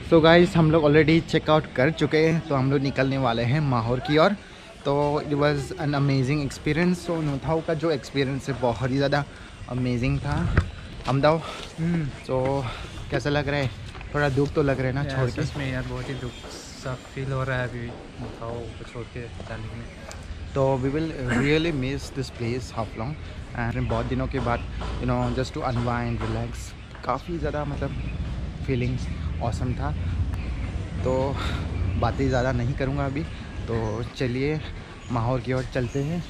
So guys हम लोग already checkout कर चुके हैं, तो हम लोग निकलने वाले हैं माहौर की ओर। तो it was an amazing experience. So नूथाऊ का जो एक्सपीरियंस है बहुत ही ज़्यादा अमेजिंग था। अमदाओ तो कैसा लग रहा है? थोड़ा दुख तो लग रहा है ना छोड़ के? में यार बहुत ही दुख सा फील हो रहा है अभी नूथाऊ को छोड़ के जाने में। तो we will really miss this place Haflong and बहुत दिनों के बाद जस्ट टू अनवाइंड रिलैक्स। काफ़ी ज़्यादा मतलब फीलिंग्स ऑसम था। तो बातें ज़्यादा नहीं करूँगा अभी, तो चलिए माहौर की ओर चलते हैं।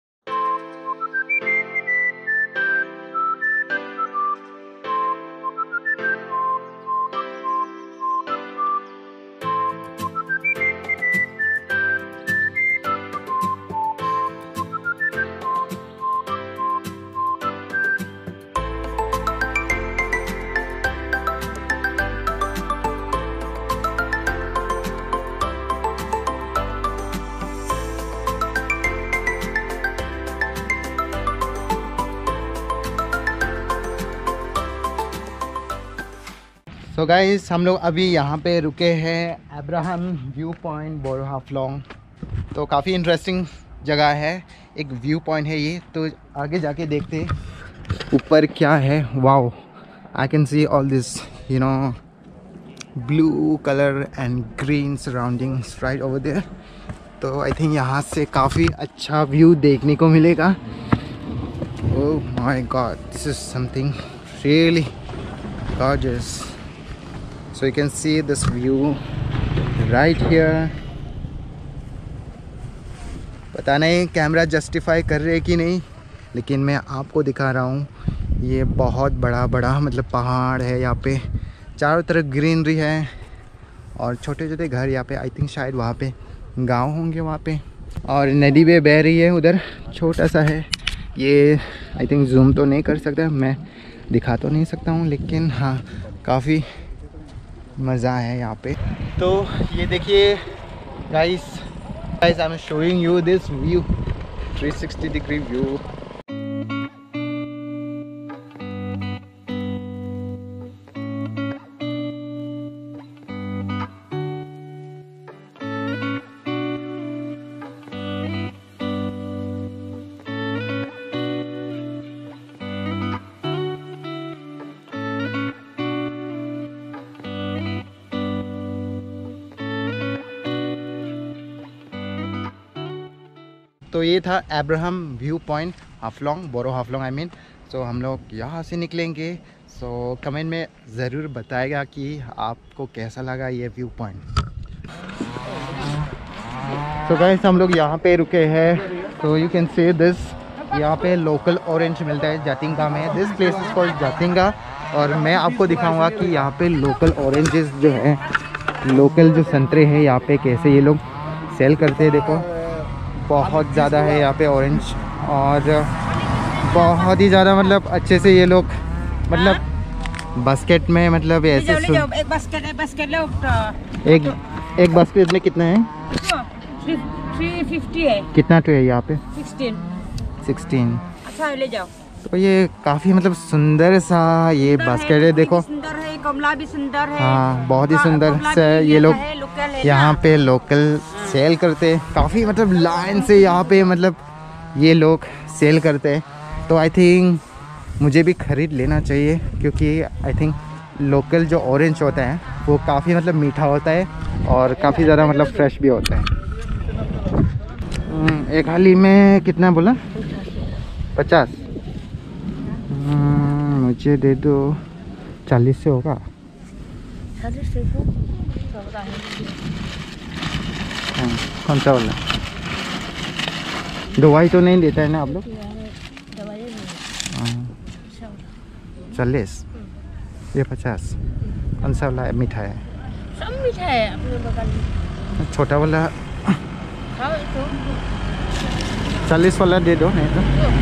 तो गाइस हम लोग अभी यहाँ पे रुके हैं Abraham view point Boro Haflong. तो काफ़ी इंटरेस्टिंग जगह है, एक व्यू पॉइंट है ये। तो आगे जाके देखते हैं ऊपर क्या है। Wow, I can see all this blue colour and green surroundings right over there. तो आई थिंक यहाँ से काफ़ी अच्छा व्यू देखने को मिलेगा। Oh my god, this is something really gorgeous. So you can see this view right here. पता नहीं कैमरा जस्टिफाई कर रहे कि नहीं, लेकिन मैं आपको दिखा रहा हूँ। ये बहुत बड़ा मतलब पहाड़ है। यहाँ पे चारों तरफ ग्रीनरी है और छोटे छोटे घर यहाँ पे। आई थिंक शायद वहाँ पे गांव होंगे वहाँ पे। और नदी भी बह रही है उधर, छोटा सा है ये। आई थिंक जूम तो नहीं कर सकता, मैं दिखा तो नहीं सकता हूँ, लेकिन हाँ काफ़ी मज़ा है यहाँ पे। तो ये देखिए guys I am showing you this view, 360 degree view. तो ये था Abraham view point Haflong, Boro Haflong I mean. So हम लोग यहाँ से निकलेंगे। सो कमेंट में ज़रूर बताएगा कि आपको कैसा लगा ये व्यू पॉइंट। तो गाइस हम लोग यहाँ पे रुके हैं। तो यू कैन से दिस, यहाँ पे लोकल ऑरेंज मिलता है जातिंगा में। This place is called Jatinga. और मैं आपको दिखाऊंगा कि यहाँ पे लोकल ऑरेंजेस जो है, लोकल जो संतरे हैं यहाँ पे कैसे ये लोग सेल करते हैं। देखो बहुत ज़्यादा है यहाँ पे ऑरेंज, और बहुत ही ज़्यादा मतलब अच्छे से ये लोग मतलब बास्केट में मतलब ऐसे एक बास्केट में कितना है? 350 है। कितना तो है यहाँ पे? 16। अच्छा ले जाओ। तो ये काफ़ी मतलब सुंदर सा ये बास्केट है। देखो सुंदर है, कमला भी सुंदर है। हाँ बहुत ही सुंदर से ये लोग यहाँ पे लोकल सेल करते हैं। काफ़ी मतलब लाइन से यहाँ पे मतलब ये लोग सेल करते हैं। तो आई थिंक मुझे भी ख़रीद लेना चाहिए, क्योंकि आई थिंक लोकल जो ऑरेंज होता है वो काफ़ी मतलब मीठा होता है और काफ़ी ज़्यादा मतलब फ्रेश भी होता है। एक हाली में कितना बोला? 50। मुझे दे दो 40 से होगा। 40 से हो। कौन सा वाला? दवाई तो नहीं देता है ना आप लोग? 40, ये 50। कौन सा वाला मीठा है? सब मीठा है अपने बगल में। छोटा वाला खाओ तो 40 वाला दे दो, नहीं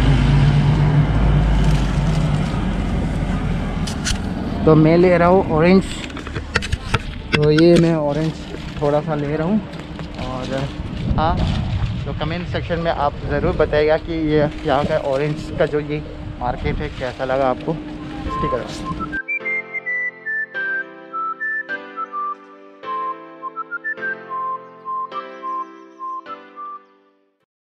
तो मैं ले रहा हूँ ऑरेंज। तो ये मैं ऑरेंज थोड़ा सा ले रहा हूँ। और हाँ, तो कमेंट सेक्शन में आप ज़रूर बताइएगा कि ये यहाँ का ऑरेंज का जो ये मार्केट है कैसा लगा आपको। ठीक है।